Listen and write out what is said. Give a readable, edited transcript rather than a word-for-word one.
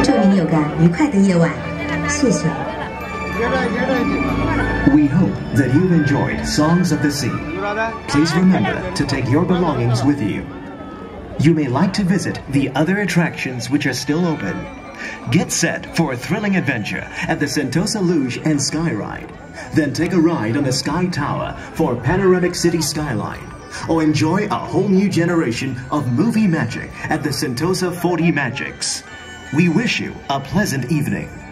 祝您有个愉快的夜晚，谢谢。 We hope that you've enjoyed Songs of the Sea. Please remember to take your belongings with you. You may like to visit the other attractions which are still open. Get set for a thrilling adventure at the Sentosa Luge and Sky Ride. Then take a ride on the Sky Tower for panoramic city skyline. Or enjoy a whole new generation of movie magic at the Sentosa 4D Magics. We wish you a pleasant evening.